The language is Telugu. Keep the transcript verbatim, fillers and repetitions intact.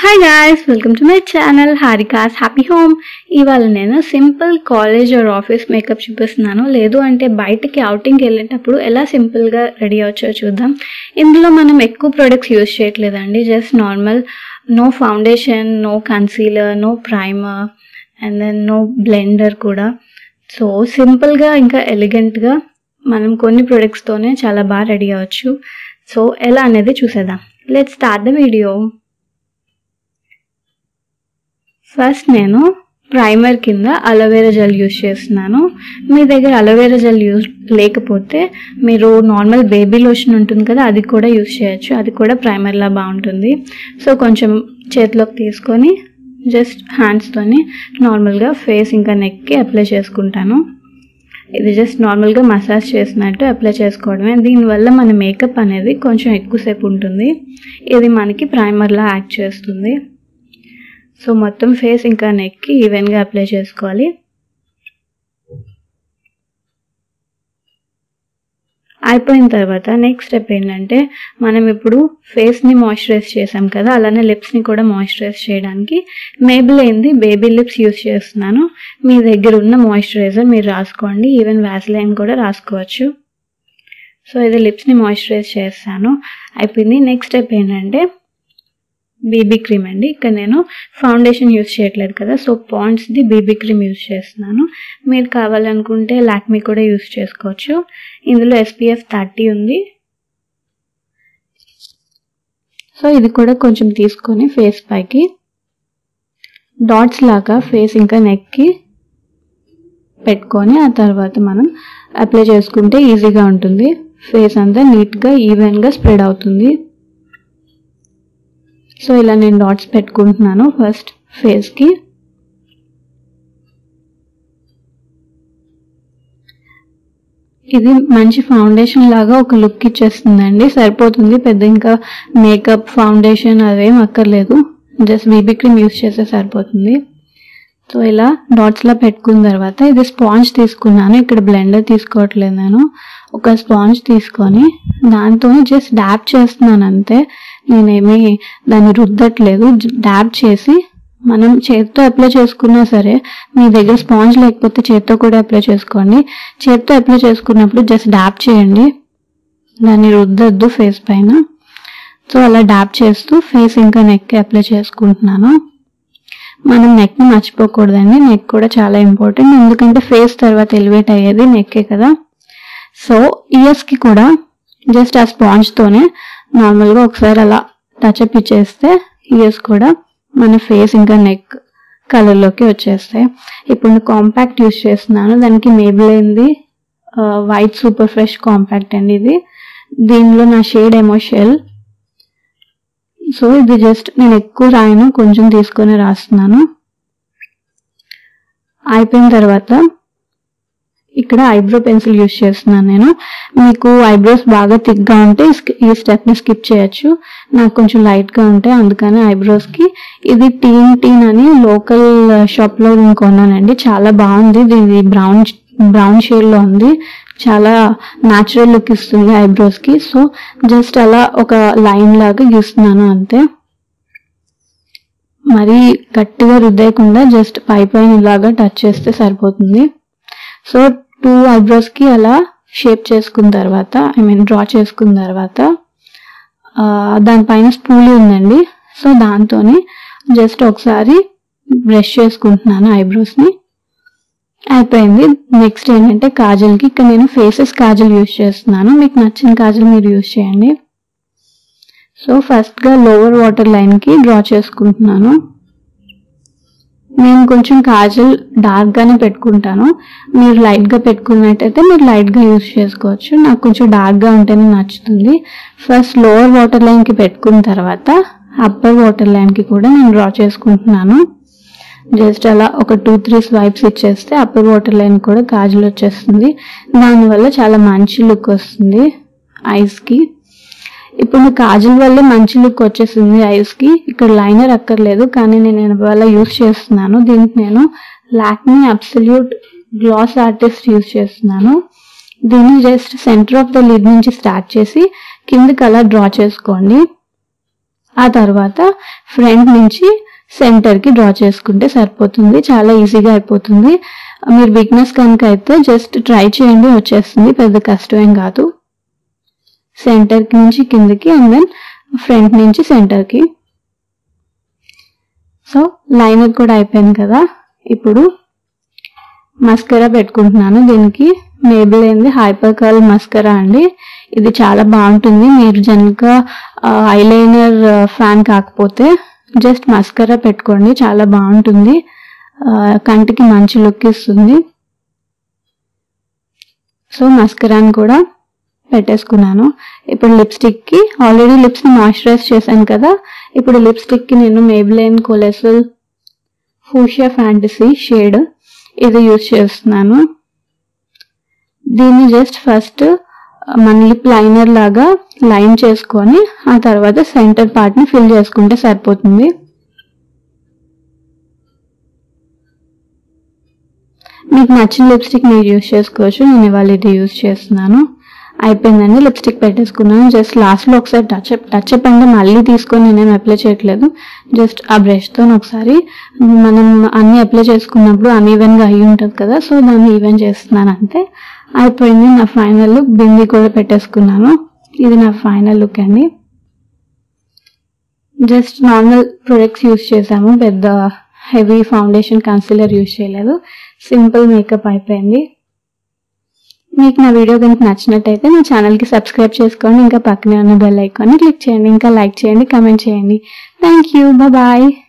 Hi guys, welcome to my channel Harika's Happy Home. ఇవాళ నేను simple college or office makeup చూపిస్తున్నాను. లేదు అంటే బయటకి అవుటింగ్కి వెళ్ళేటప్పుడు ఎలా సింపుల్గా రెడీ అవచ్చో చూద్దాం. ఇందులో మనం ఎక్కువ ప్రొడక్ట్స్ యూజ్ చేయట్లేదండి. Just normal, no foundation, no concealer, no primer and then no blender కూడా. సో సింపుల్గా ఇంకా ఎలిగెంట్గా మనం కొన్ని ప్రొడక్ట్స్తోనే చాలా బాగా రెడీ అవ్వచ్చు. సో ఎలా అనేది చూసేద్దాం. Let's start the video. First నేను ప్రైమర్ కింద అలోవెరా జెల్ యూజ్ చేస్తున్నాను. మీ దగ్గర అలోవెరా జెల్ యూజ్ లేకపోతే మీరు నార్మల్ బేబీ లోషన్ ఉంటుంది కదా, అది కూడా యూజ్ చేయొచ్చు. అది కూడా ప్రైమర్లా బాగుంటుంది. సో కొంచెం చేతిలోకి తీసుకొని జస్ట్ హ్యాండ్స్తోని నార్మల్గా ఫేస్ ఇంకా నెక్కి అప్లై చేసుకుంటాను. ఇది జస్ట్ నార్మల్గా మసాజ్ చేసినట్టు అప్లై చేసుకోవడమే. దీనివల్ల మన మేకప్ అనేది కొంచెం ఎక్కువసేపు ఉంటుంది. ఇది మనకి ప్రైమర్లా యాక్ట్ చేస్తుంది. సో మొత్తం ఫేస్ ఇంకా నెక్కి ఈవెన్గా అప్లై చేసుకోవాలి. అయిపోయిన తర్వాత నెక్స్ట్ స్టెప్ ఏంటంటే, మనం ఇప్పుడు ఫేస్ని మాయిశ్చరైజ్ చేసాం కదా, అలానే లిప్స్ని కూడా మాయిశ్చరైజ్ చేయడానికి మేబిలైన్ది బేబీ లిప్స్ యూజ్ చేస్తున్నాను. మీ దగ్గర ఉన్న మాయిశ్చరైజర్ మీరు రాసుకోండి. ఈవెన్ వ్యాస్లైన్ కూడా రాసుకోవచ్చు. సో ఇది లిప్స్ని మాయిశ్చరైజ్ చేస్తాను. అయిపోయింది. నెక్స్ట్ స్టెప్ ఏంటంటే బీబీ క్రీమ్ అండి. ఇక్కడ నేను ఫౌండేషన్ యూజ్ చేయట్లేదు కదా, సో పాండ్స్ది బీబీ క్రీమ్ యూజ్ చేస్తున్నాను. మీరు కావాలనుకుంటే లాక్మీ కూడా యూజ్ చేసుకోవచ్చు. ఇందులో ఎస్పీఎఫ్ థర్టీ ఉంది. సో ఇది కూడా కొంచెం తీసుకొని ఫేస్ పైకి డాట్స్ లాగా ఫేస్ ఇంకా నెక్కి పెట్టుకొని ఆ తర్వాత మనం అప్లై చేసుకుంటే ఈజీగా ఉంటుంది. ఫేస్ అంతా నీట్గా ఈవెన్గా స్ప్రెడ్ అవుతుంది. సో ఇలా నేను డాట్స్ పెట్టుకుంటున్నాను ఫస్ట్ ఫేస్కి. ఇది మంచి ఫౌండేషన్ లాగా ఒక లుక్ ఇచ్చేస్తుందండి. సరిపోతుంది. పెద్ద ఇంకా మేకప్ ఫౌండేషన్ అవేం అక్కర్లేదు. జస్ట్ బీబీ క్రీమ్ యూజ్ చేస్తే సరిపోతుంది. సో ఇలా డాట్స్లా పెట్టుకున్న తర్వాత ఇది స్పాంజ్ తీసుకున్నాను. ఇక్కడ బ్లెండర్ తీసుకోవట్లేదు నేను. ఒక స్పాంజ్ తీసుకొని దాంతో జస్ట్ డాబ్ చేస్తున్నాను అంతే. నేనేమి దాన్ని రుద్దట్లేదు. డాబ్ చేసి మనం చేతితో అప్లై చేసుకున్నా సరే, మీ దగ్గర స్పాంజ్ లేకపోతే చేతితో కూడా అప్లై చేసుకోండి. చేతితో అప్లై చేసుకున్నప్పుడు జస్ట్ డాబ్ చేయండి, దాన్ని రుద్దద్దు ఫేస్ పైన. సో అలా డాబ్ చేస్తూ ఫేస్ ఇంకా నెక్కి అప్లై చేసుకుంటున్నాను. మనం నెక్ని మర్చిపోకూడదండి. నెక్ కూడా చాలా ఇంపార్టెంట్, ఎందుకంటే ఫేస్ తర్వాత ఎలివేట్ అయ్యేది నెక్కే కదా. సో ఇయర్స్కి కూడా జస్ట్ ఆ స్పాంజ్తోనే నార్మల్గా ఒకసారి అలా టచ్అప్ ఇచ్చేస్తే ఇయర్స్ కూడా మన ఫేస్ ఇంకా నెక్ కలర్లోకి వచ్చేస్తాయి. ఇప్పుడు కాంపాక్ట్ యూజ్ చేస్తున్నాను. దానికి మేబిలైన్ది వైట్ సూపర్ ఫ్రెష్ కాంపాక్ట్ అండి ఇది. దీనిలో నా షేడ్ ఏమో షెల్. సో ఇది జస్ట్ నేను ఎక్కువ రాయను, కొంచెం తీసుకొని రాస్తున్నాను. అయిపోయిన తర్వాత ఇక్కడ ఐబ్రో పెన్సిల్ యూజ్ చేస్తున్నాను నేను. మీకు ఐబ్రోస్ బాగా థిక్గా ఉంటే ఈ స్టెప్ని స్కిప్ చేయొచ్చు. నాకు కొంచెం లైట్గా ఉంటాయి, అందుకని ఐబ్రోస్కి ఇది టీన్ టీన్ అని లోకల్ షాప్లో నేను కొన్నానండి. చాలా బాగుంది. ఇది బ్రౌన్ బ్రౌన్ షేడ్లో ఉంది. చాలా న్యాచురల్ లుక్ ఇస్తుంది ఐబ్రోస్కి. సో జస్ట్ అలా ఒక లైన్ లాగా గీస్తున్నాను అంతే. మరీ గట్టిగా రుద్దేయకుండా జస్ట్ పై పైన ఇలాగా టచ్ చేస్తే సరిపోతుంది. సో టూ ఐబ్రోస్కి అలా షేప్ చేసుకున్న తర్వాత, ఐ మీన్ డ్రా చేసుకున్న తర్వాత దానిపైన స్పూలీ ఉందండి. సో దాంతో జస్ట్ ఒకసారి బ్రష్ చేసుకుంటున్నాను ఐబ్రోస్ని. అయిపోయింది. నెక్స్ట్ ఏంటంటే కాజల్కి ఇక్కడ నేను ఫేసెస్ కాజల్ యూజ్ చేస్తున్నాను. మీకు నచ్చిన కాజల్ మీరు యూజ్ చేయండి. సో ఫస్ట్గా లోవర్ వాటర్ లైన్కి డ్రా చేసుకుంటున్నాను. నేను కొంచెం కాజల్ డార్క్గానే పెట్టుకుంటాను. మీరు లైట్గా పెట్టుకున్నట్టయితే మీరు లైట్గా యూజ్ చేసుకోవచ్చు. నాకు కొంచెం డార్క్గా ఉంటేనే నచ్చుతుంది. ఫస్ట్ లోవర్ వాటర్ లైన్కి పెట్టుకున్న తర్వాత అప్పర్ వాటర్ లైన్కి కూడా నేను డ్రా చేసుకుంటున్నాను. జస్ట్ అలా ఒక టూ త్రీ స్వైప్స్ ఇచ్చేస్తే అప్పర్ వాటర్ లైన్ కూడా కాజల్ వచ్చేస్తుంది. దానివల్ల చాలా మంచి లుక్ వస్తుంది ఐస్కి. ఇప్పుడు కాజల్ వల్లే మంచి లుక్ వచ్చేసింది ఐస్కి. ఇక్కడ లైనర్ అక్కర్లేదు, కానీ నేను వల్ల యూజ్ చేస్తున్నాను. దీనికి నేను Lakme absolute glass artist use చేస్తున్నాను. దీన్ని just centre of the lid నుంచి స్టార్ట్ చేసి కిందకి అలా డ్రా చేసుకోండి. ఆ తర్వాత ఫ్రంట్ నుంచి సెంటర్కి డ్రా చేసుకుంటే సరిపోతుంది. చాలా ఈజీగా అయిపోతుంది. మీరు బిగినర్స్ కనుక అయితే జస్ట్ ట్రై చేయండి, వచ్చేస్తుంది, పెద్ద కష్టమేం కాదు. సెంటర్కి నుంచి కిందకి అండ్ దెన్ ఫ్రంట్ నుంచి సెంటర్కి. సో లైనర్ కూడా అయిపోయింది కదా. ఇప్పుడు మస్కరా పెట్టుకుంటున్నాను. దీనికి మేబిలైన్ హైపర్ కర్ల్ మస్కరా అండి. ఇది చాలా బాగుంటుంది. మీరు జనరల్గా ఐలైనర్ ఫ్యాన్ కాకపోతే జస్ట్ మస్కరా పెట్టుకోండి, చాలా బాగుంటుంది, కంటికి మంచి లుక్ ఇస్తుంది. సో మస్కరాని కూడా పెట్టేసుకున్నాను. ఇప్పుడు లిప్స్టిక్కి ఆల్రెడీ లిప్స్ని మాయిశ్చరైజ్ చేశాను కదా. ఇప్పుడు లిప్స్టిక్కి నేను Maybelline colossal fuchsia fantasy shade ఇది యూజ్ చేస్తున్నాను. దీన్ని జస్ట్ ఫస్ట్ మన లిప్ లైనర్ లాగా లైన్ చేసుకొని ఆ తర్వాత సెంటర్ పార్ట్ని ఫిల్ చేసుకుంటే సరిపోతుంది. మీకు నచ్చిన లిప్స్టిక్ మీరు యూజ్ చేసుకోవచ్చు. నేను ఇవాళ ఇది యూజ్ చేస్తున్నాను. అయిపోయిందండి, లిప్స్టిక్ పెట్టేసుకున్నాను. జస్ట్ లాస్ట్లో ఒకసారి టచ్అప్ టచ్అప్ అంటే మళ్ళీ తీసుకొని నేనేం అప్లై చేయట్లేదు. జస్ట్ ఆ బ్రష్తో ఒకసారి మనం అన్నీ అప్లై చేసుకున్నప్పుడు అన్ఈవెన్గా అయ్యి ఉంటుంది కదా, సో దాన్ని ఈవెన్ చేస్తున్నాను అంతే. అయిపోయింది నా ఫైనల్ లుక్. బింది కూడా పెట్టేసుకున్నాను. ఇది నా ఫైనల్ లుక్ అండి. జస్ట్ నార్మల్ ప్రొడక్ట్స్ యూజ్ చేసాము, పెద్ద హెవీ ఫౌండేషన్ కన్సీలర్ యూజ్ చేయలేదు. సింపుల్ మేకప్ అయిపోయింది. మీకు నా వీడియో కనుక నచ్చినట్టయితే నా ఛానల్కి సబ్స్క్రైబ్ చేసుకోండి. ఇంకా పక్కనే ఉన్న బెల్ ఐకాన్ని క్లిక్ చేయండి. ఇంకా లైక్ చేయండి, కమెంట్ చేయండి. Thank you, bye.